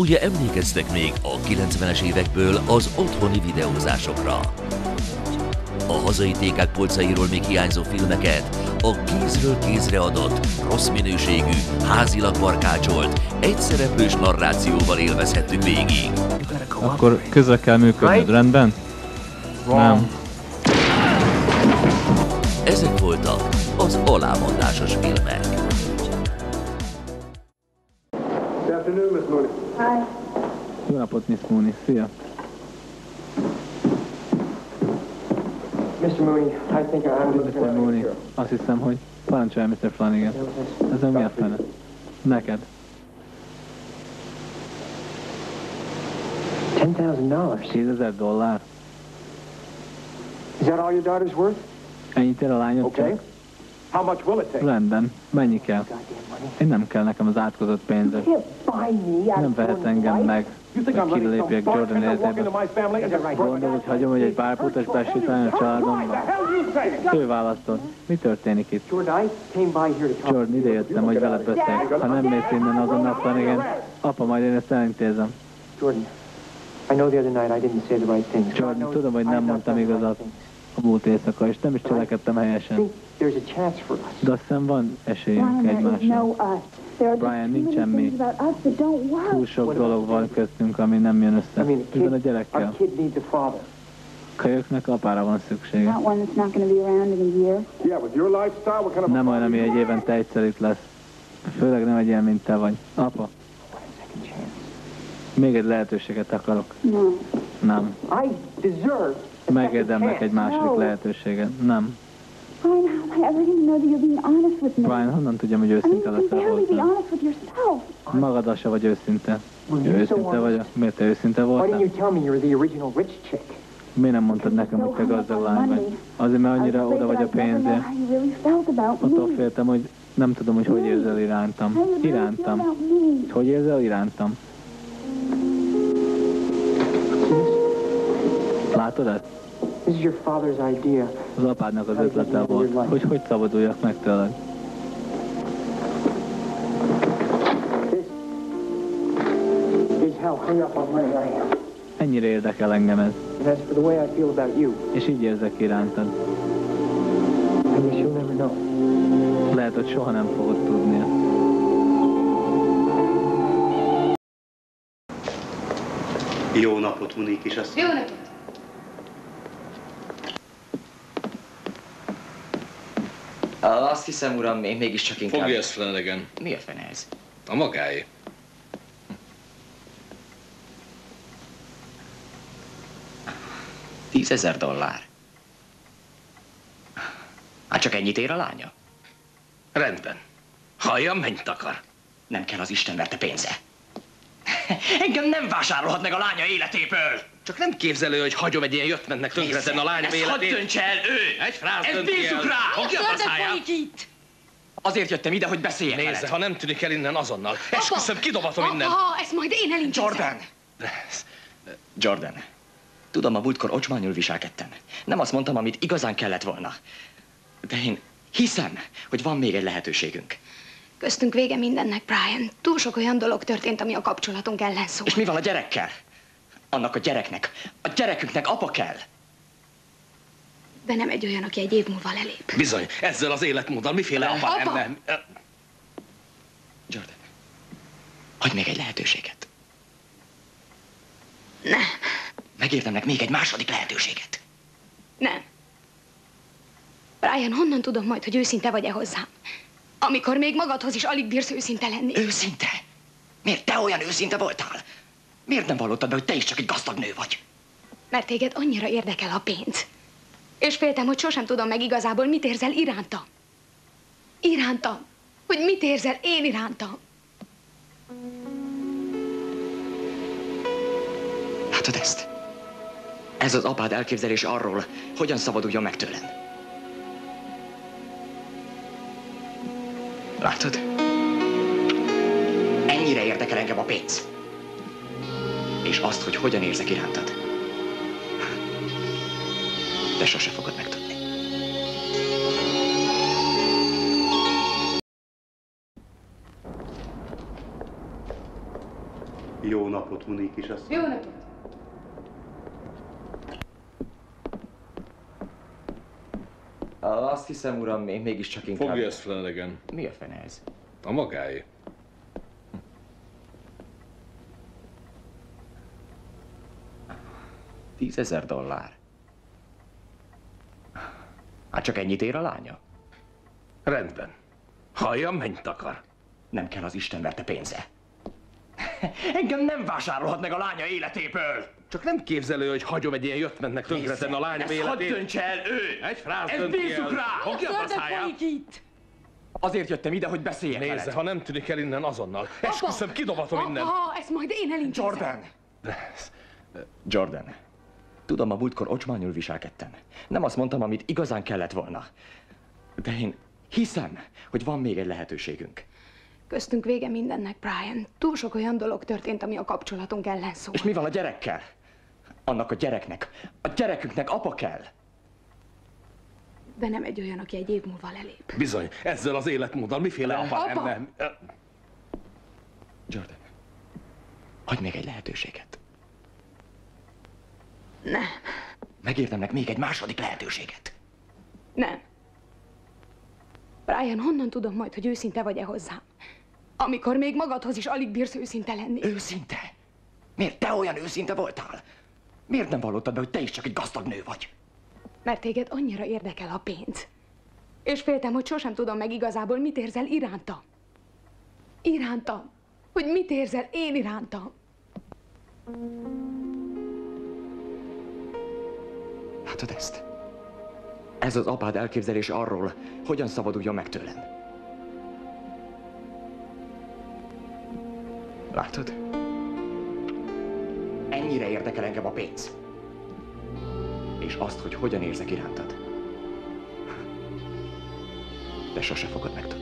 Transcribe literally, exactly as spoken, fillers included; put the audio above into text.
Ugye emlékeztek még a kilencvenes évekből az otthoni videózásokra? A hazai tékák polcairól még hiányzó filmeket a kézről kézre adott, rossz minőségű, házilag barkácsolt, egyszereplős narrációval élvezhettük végig. Akkor közre kell működnöd, rendben? Nem. Ezek voltak az alámondásos filmek. Jó napot, Miss Mooney. Szia! mister Mooney, I think I'm just mister Mooney, azt hiszem, hogy parancsolja mister Flanagan. Ez mi a fene? Neked. ten thousand dollars. tízezer dollár? Is that all your daughter's worth? Ennyit ér a lányod Okay. csak? How much will it take? Rendben. Mennyi kell? Én nem kell nekem az átkozott pénzed. Nem vehet engem meg, hogy kilépjek Jordan életébe. Gondolod, hogy hagyom, hogy egy párputas besütáljon a családomba? Ő választod. Mi történik itt? Jordan, ide jöttem, hogy veled beszéljek. Ha nem mész innen azonnal, Flanagan, apa, majd én ezt elintézem. Jordan, I know the other night I didn't say the right things. Jordan, tudom, hogy nem mondtam igazat a múlt éjszaka, és nem is cselekedtem helyesen. De azt hiszem van esélyünk egymásra. Brian, nincsen mi. Túl sok dolog van köztünk, ami nem jön össze. Bizony a gyerekkel. Kölyöknek apára van szüksége. Nem olyan, ami egy évente egyszer itt lesz. Főleg nem egy ilyen, mint te vagy. Apa. Még egy lehetőséget akarok. Nem. Megérdemlek egy második lehetőséget. Nem. Brian, honnan tudjam, hogy őszinte leszel hozzá? Magaddal se vagy őszinte. Őszinte vagy? Miért te őszinte voltál? Miért nem mondtad nekem, hogy te gazdag lány vagy? Azért, mert annyira oda vagy a pénzért. Attól féltem, hogy nem tudom, hogy hogy érzel irántam. Irántam. Hogy érzel irántam? Látod ezt? Az apádnak az ötlete volt, hogy hogy szabaduljak meg tőled. Ennyire érdekel engem ez. És így érzek irántad. Lehet, hogy soha nem fogod tudni. Jó napot, Monik is azt. Jó napot! Azt hiszem, uram, én mégiscsak inkább... Fogja ezt, Flanagan. Mi a fene ez? A magáé. Tízezer dollár. Hát csak ennyit ér a lánya? Rendben. Halljam, mennyit akar? Nem kell az Isten verte pénze. Engem nem vásárolhat meg a lánya életéből. Csak nem képzelő, hogy hagyom egy ilyen jöttmentnek tönkretenni a lányom életét. Hadd döntse el ő! Egy frász ezt dönti el. bízzuk rá! Fogja a száját! Azért jöttem ide, hogy beszéljek Nézze, veled. ha nem tűnik el innen azonnal. Esküszöm, kidobatom innen. Apa, ezt majd én elintézem. Jordan! Jordan, tudom, a múltkor ocsmányul viselkedtem. Nem azt mondtam, amit igazán kellett volna. De én hiszem, hogy van még egy lehetőségünk. Köztünk vége mindennek, Brian. Túl sok olyan dolog történt, ami a kapcsolatunk ellen szól. És mi van a gyerekkel? Annak a gyereknek, a gyerekünknek apa kell. De nem egy olyan, aki egy év múlva lelép. Bizony, ezzel az életmóddal miféle apa, apa? nem, nem. Jordan, hagyj még egy lehetőséget. Nem. Megérdemlek még egy második lehetőséget. Nem. Brian, honnan tudom majd, hogy őszinte vagy-e hozzám? Amikor még magadhoz is alig bírsz őszinte lenni. Őszinte? Miért te olyan őszinte voltál? Miért nem vallottad be, hogy te is csak egy gazdag nő vagy? Mert téged annyira érdekel a pénz. És féltem, hogy sosem tudom meg igazából, mit érzel irántam. Irántam. Hogy mit érzel én irántam. Látod ezt? Ez az apád elképzelés arról, hogyan szabaduljon meg tőlem. Látod? Ennyire érdekel engem a pénz. És azt, hogy hogyan érzek irántad. De sose fogod megtudni. Jó napot, Monik is azt. Jó napot! Azt hiszem, uram, még mégiscsak inkább... Fogja ezt, Flanagan. Mi a fene ez? A magáé. Tízezer dollár. Hát csak ennyit ér a lánya? Rendben. Hallja, mennyit akar? Nem kell az Isten verte pénze. Engem nem vásárolhat meg a lánya életéből! Csak nem képzelő, hogy hagyom egy ilyen jöttmentnek tönkretenni a lányom Ezt hadd életét. döntse el ő! Egy frász Ezt dönti bízzuk el. rá! Fogja a száját! itt! Azért jöttem ide, hogy beszéljek Nézze, veled. ha nem tűnik el innen azonnal. Esküszöm, kidobatom innen. Apa, ezt majd én elintézem. Jordan! Jordan, tudom, a múltkor ocsmányul viselkedtem. Nem azt mondtam, amit igazán kellett volna. De én hiszem, hogy van még egy lehetőségünk. Köztünk vége mindennek, Brian. Túl sok olyan dolog történt, ami a kapcsolatunk ellen szól. És mi van a gyerekkel? Annak a gyereknek, a gyerekünknek apa kell. De nem egy olyan, aki egy év múlva lelép. Bizony, ezzel az életmóddal miféle apa Apa! ember? Jordan, hagyd még egy lehetőséget. Nem. Megérdemlek még egy második lehetőséget. Nem. Brian, honnan tudom majd, hogy őszinte vagy-e hozzám? Amikor még magadhoz is alig bírsz őszinte lenni. Őszinte? Miért te olyan őszinte voltál? Miért nem vallottad be, hogy te is csak egy gazdag nő vagy? Mert téged annyira érdekel a pénz. És féltem, hogy sosem tudom meg igazából, mit érzel irántam. Irántam. Hogy mit érzel én irántam. Látod ezt? Ez az apád elképzelése arról, hogyan szabaduljon meg tőlem. Látod? Ennyire érdekel engem a pénz. És azt, hogy hogyan érzek irántad. De sose fogod megtudni.